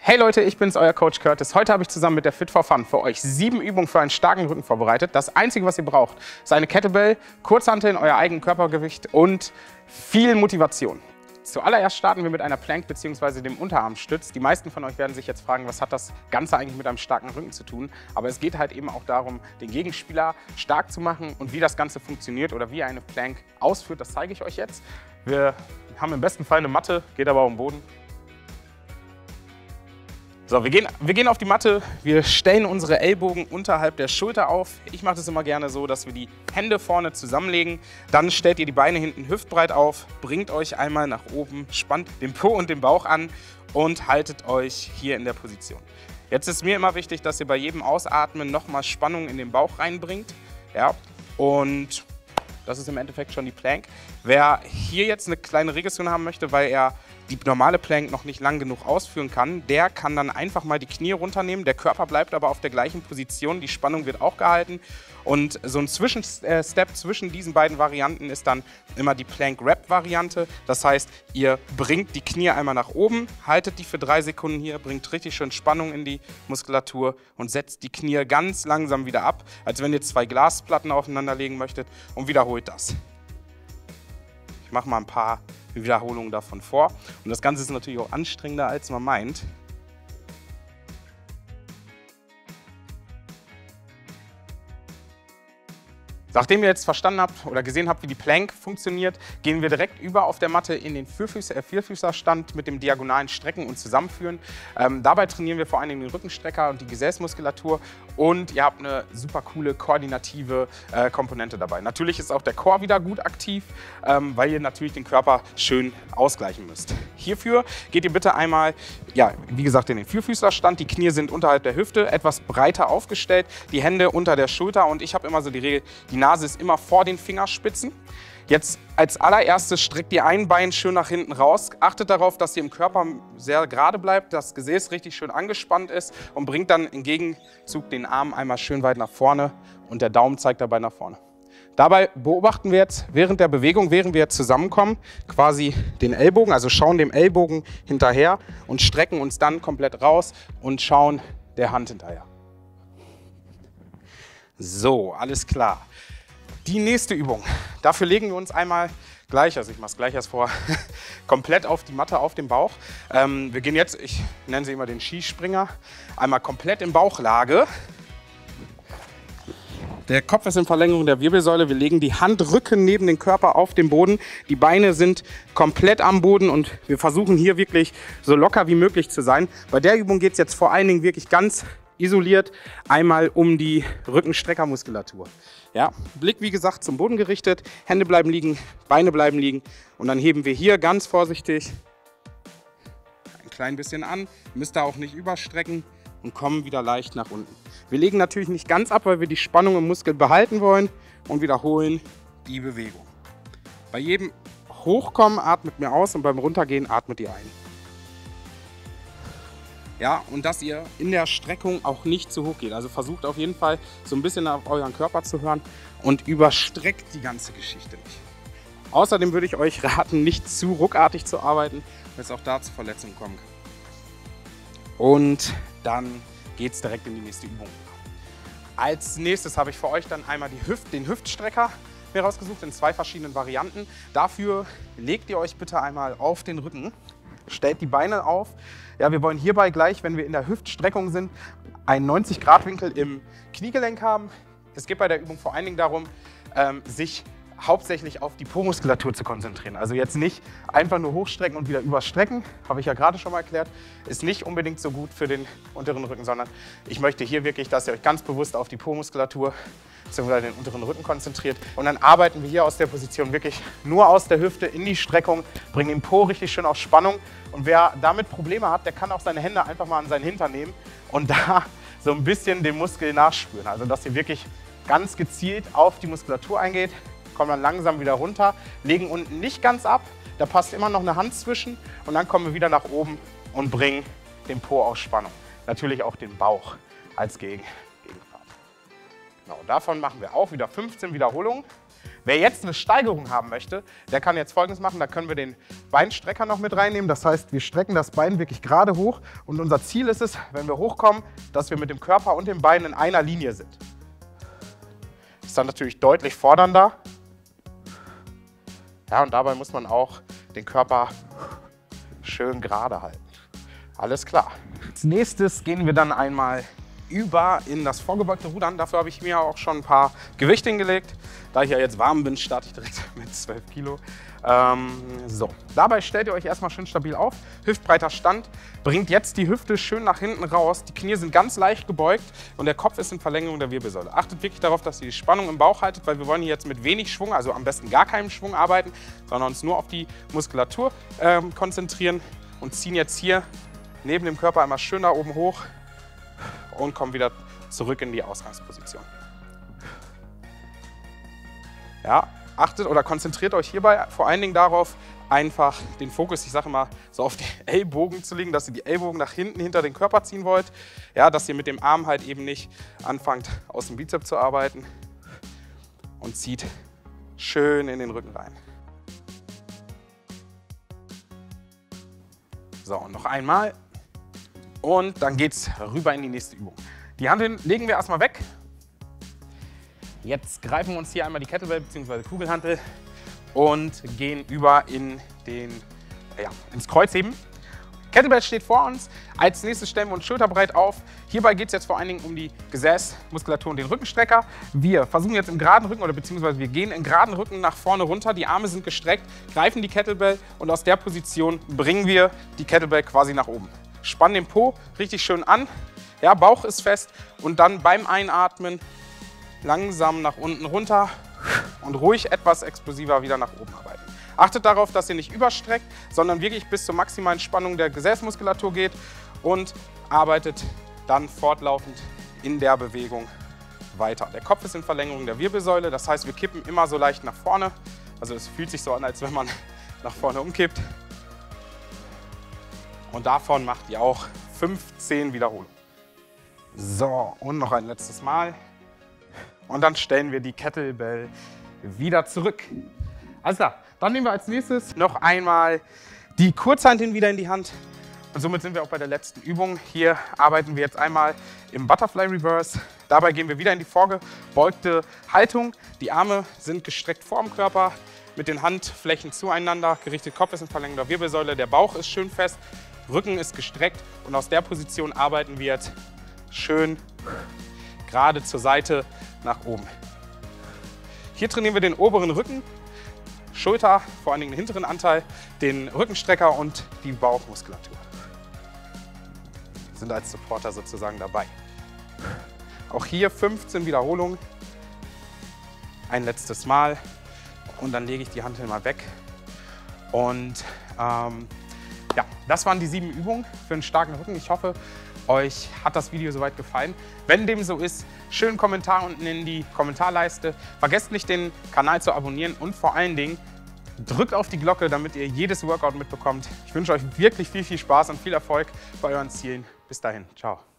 Hey Leute, ich bin's, euer Coach Curtis. Heute habe ich zusammen mit der Fit for Fun für euch 7 Übungen für einen starken Rücken vorbereitet. Das Einzige, was ihr braucht, ist eine Kettlebell, Kurzhanteln, euer eigenes Körpergewicht und viel Motivation. Zuallererst starten wir mit einer Plank bzw. dem Unterarmstütz. Die meisten von euch werden sich jetzt fragen, was hat das Ganze eigentlich mit einem starken Rücken zu tun? Aber es geht halt eben auch darum, den Gegenspieler stark zu machen und wie das Ganze funktioniert oder wie eine Plank ausführt, das zeige ich euch jetzt. Wir haben im besten Fall eine Matte, geht aber auf den Boden. So, wir gehen auf die Matte, wir stellen unsere Ellbogen unterhalb der Schulter auf. Ich mache das immer gerne so, dass wir die Hände vorne zusammenlegen. Dann stellt ihr die Beine hinten hüftbreit auf, bringt euch einmal nach oben, spannt den Po und den Bauch an und haltet euch hier in der Position. Jetzt ist mir immer wichtig, dass ihr bei jedem Ausatmen nochmal Spannung in den Bauch reinbringt. Ja, und das ist im Endeffekt schon die Plank. Wer hier jetzt eine kleine Regression haben möchte, weil er die normale Plank noch nicht lang genug ausführen kann, der kann dann einfach mal die Knie runternehmen. Der Körper bleibt aber auf der gleichen Position, die Spannung wird auch gehalten. Und so ein Zwischenstep zwischen diesen beiden Varianten ist dann immer die Plank-Wrap-Variante. Das heißt, ihr bringt die Knie einmal nach oben, haltet die für 3 Sekunden hier, bringt richtig schön Spannung in die Muskulatur und setzt die Knie ganz langsam wieder ab, als wenn ihr 2 Glasplatten aufeinander legen möchtet, und wiederholt das. Ich mache mal ein paar Wiederholungen davon vor. Und das Ganze ist natürlich auch anstrengender, als man meint. Nachdem ihr jetzt verstanden habt oder gesehen habt, wie die Plank funktioniert, gehen wir direkt über auf der Matte in den Vierfüßerstand mit dem diagonalen Strecken und Zusammenführen. Dabei trainieren wir vor allem den Rückenstrecker und die Gesäßmuskulatur, und ihr habt eine super coole koordinative Komponente dabei. Natürlich ist auch der Core wieder gut aktiv, weil ihr natürlich den Körper schön ausgleichen müsst. Hierfür geht ihr bitte einmal, ja, wie gesagt, in den Vierfüßlerstand. Die Knie sind unterhalb der Hüfte, etwas breiter aufgestellt, die Hände unter der Schulter, und ich habe immer so die Regel, die Nase ist immer vor den Fingerspitzen. Jetzt als allererstes streckt ihr ein Bein schön nach hinten raus. Achtet darauf, dass ihr im Körper sehr gerade bleibt, das Gesäß richtig schön angespannt ist, und bringt dann im Gegenzug den Arm einmal schön weit nach vorne und der Daumen zeigt dabei nach vorne. Dabei beobachten wir jetzt während der Bewegung, während wir jetzt zusammenkommen, quasi den Ellbogen, also schauen dem Ellbogen hinterher und strecken uns dann komplett raus und schauen der Hand hinterher. So, alles klar. Die nächste Übung, dafür legen wir uns einmal gleich, also ich mache es gleich erst vor, komplett auf die Matte, auf den Bauch. Wir gehen jetzt, ich nenne sie immer den Skispringer, einmal komplett in Bauchlage. Der Kopf ist in Verlängerung der Wirbelsäule, wir legen die Handrücken neben den Körper auf den Boden, die Beine sind komplett am Boden und wir versuchen hier wirklich so locker wie möglich zu sein. Bei der Übung geht es jetzt vor allen Dingen wirklich ganz isoliert einmal um die Rückenstreckermuskulatur. Ja, Blick wie gesagt zum Boden gerichtet, Hände bleiben liegen, Beine bleiben liegen, und dann heben wir hier ganz vorsichtig ein klein bisschen an, müsst ihr auch nicht überstrecken, und kommen wieder leicht nach unten. Wir legen natürlich nicht ganz ab, weil wir die Spannung im Muskel behalten wollen, und wiederholen die Bewegung. Bei jedem Hochkommen atmet mir aus und beim Runtergehen atmet ihr ein. Ja, und dass ihr in der Streckung auch nicht zu hoch geht. Also versucht auf jeden Fall so ein bisschen auf euren Körper zu hören und überstreckt die ganze Geschichte nicht. Außerdem würde ich euch raten, nicht zu ruckartig zu arbeiten, weil es auch da zu Verletzungen kommen kann. Und dann geht es direkt in die nächste Übung. Als nächstes habe ich für euch dann einmal den Hüftstrecker mir rausgesucht in 2 verschiedenen Varianten. Dafür legt ihr euch bitte einmal auf den Rücken. Stellt die Beine auf. Ja, wir wollen hierbei gleich, wenn wir in der Hüftstreckung sind, einen 90-Grad-Winkel im Kniegelenk haben. Es geht bei der Übung vor allen Dingen darum, sich hauptsächlich auf die Po-Muskulatur zu konzentrieren. Also jetzt nicht einfach nur hochstrecken und wieder überstrecken, habe ich ja gerade schon mal erklärt, ist nicht unbedingt so gut für den unteren Rücken, sondern ich möchte hier wirklich, dass ihr euch ganz bewusst auf die Po-Muskulatur bzw. den unteren Rücken konzentriert. Und dann arbeiten wir hier aus der Position wirklich nur aus der Hüfte in die Streckung, bringen den Po richtig schön auf Spannung. Und wer damit Probleme hat, der kann auch seine Hände einfach mal an seinen Hintern nehmen und da so ein bisschen den Muskel nachspüren. Also dass ihr wirklich ganz gezielt auf die Muskulatur eingeht, kommen dann langsam wieder runter, legen unten nicht ganz ab, da passt immer noch eine Hand zwischen, und dann kommen wir wieder nach oben und bringen den Po auf Spannung. Natürlich auch den Bauch als Gegenpart. Genau, davon machen wir auch wieder 15 Wiederholungen. Wer jetzt eine Steigerung haben möchte, der kann jetzt Folgendes machen. Da können wir den Beinstrecker noch mit reinnehmen. Das heißt, wir strecken das Bein wirklich gerade hoch. Und unser Ziel ist es, wenn wir hochkommen, dass wir mit dem Körper und dem Bein in einer Linie sind. Das ist dann natürlich deutlich fordernder. Ja, und dabei muss man auch den Körper schön gerade halten. Alles klar. Als nächstes gehen wir dann einmal über in das vorgebeugte Rudern. Dafür habe ich mir auch schon ein paar Gewichte hingelegt. Da ich ja jetzt warm bin, starte ich direkt mit 12 Kilo. So, dabei stellt ihr euch erstmal schön stabil auf. Hüftbreiter Stand. Bringt jetzt die Hüfte schön nach hinten raus. Die Knie sind ganz leicht gebeugt und der Kopf ist in Verlängerung der Wirbelsäule. Achtet wirklich darauf, dass ihr die Spannung im Bauch haltet, weil wir wollen hier jetzt mit wenig Schwung, also am besten gar keinem Schwung arbeiten, sondern uns nur auf die Muskulatur konzentrieren und ziehen jetzt hier neben dem Körper einmal schön da oben hoch und kommen wieder zurück in die Ausgangsposition. Ja, achtet oder konzentriert euch hierbei vor allen Dingen darauf, einfach den Fokus, ich sage mal, so auf die Ellbogen zu legen, dass ihr die Ellbogen nach hinten hinter den Körper ziehen wollt. Ja, dass ihr mit dem Arm halt eben nicht anfangt, aus dem Bizeps zu arbeiten und zieht schön in den Rücken rein. So, und noch einmal. Und dann geht es rüber in die nächste Übung. Die Hanteln legen wir erstmal weg. Jetzt greifen wir uns hier einmal die Kettlebell bzw. Kugelhantel und gehen über in ins Kreuzheben. Kettlebell steht vor uns. Als nächstes stellen wir uns schulterbreit auf. Hierbei geht es jetzt vor allen Dingen um die Gesäßmuskulatur und den Rückenstrecker. Wir versuchen jetzt im geraden Rücken oder beziehungsweise wir gehen im geraden Rücken nach vorne runter. Die Arme sind gestreckt, greifen die Kettlebell und aus der Position bringen wir die Kettlebell quasi nach oben. Spannen den Po richtig schön an. Ja, Bauch ist fest und dann beim Einatmen langsam nach unten runter und ruhig etwas explosiver wieder nach oben arbeiten. Achtet darauf, dass ihr nicht überstreckt, sondern wirklich bis zur maximalen Spannung der Gesäßmuskulatur geht und arbeitet dann fortlaufend in der Bewegung weiter. Der Kopf ist in Verlängerung der Wirbelsäule, das heißt, wir kippen immer so leicht nach vorne. Also es fühlt sich so an, als wenn man nach vorne umkippt. Und davon macht ihr auch 15 Wiederholungen. So, und noch ein letztes Mal. Und dann stellen wir die Kettlebell wieder zurück. Alles klar, dann nehmen wir als nächstes noch einmal die Kurzhanteln wieder in die Hand. Und somit sind wir auch bei der letzten Übung. Hier arbeiten wir jetzt einmal im Butterfly Reverse. Dabei gehen wir wieder in die vorgebeugte Haltung. Die Arme sind gestreckt vor dem Körper, mit den Handflächen zueinander gerichtet. Kopf ist in Verlängerung der Wirbelsäule, der Bauch ist schön fest, Rücken ist gestreckt und aus der Position arbeiten wir jetzt schön gerade zur Seite nach oben. Hier trainieren wir den oberen Rücken, Schulter, vor allen Dingen den hinteren Anteil, den Rückenstrecker und die Bauchmuskulatur. Sind als Supporter sozusagen dabei. Auch hier 15 Wiederholungen. Ein letztes Mal und dann lege ich die Hanteln mal weg. Und ja, das waren die 7 Übungen für einen starken Rücken. Ich hoffe, euch hat das Video soweit gefallen. Wenn dem so ist, schönen Kommentar unten in die Kommentarleiste. Vergesst nicht, den Kanal zu abonnieren und vor allen Dingen drückt auf die Glocke, damit ihr jedes Workout mitbekommt. Ich wünsche euch wirklich viel Spaß und viel Erfolg bei euren Zielen. Bis dahin, ciao.